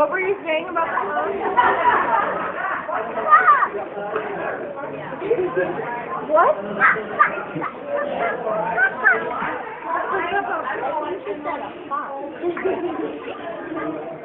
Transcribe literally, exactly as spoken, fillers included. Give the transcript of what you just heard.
What were you saying about the phone? What?